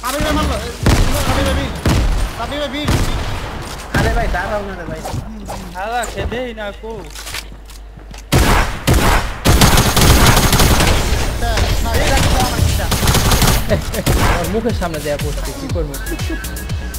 আরে ভাই মারলো রাবি ভাই বীর আরে ভাই দাঁড়াও না রে ভাই হালা খেদেই না কো না এই রাখো আমার কিটা আমার মুখের সামনে দেয়া পড়ছে কি করবো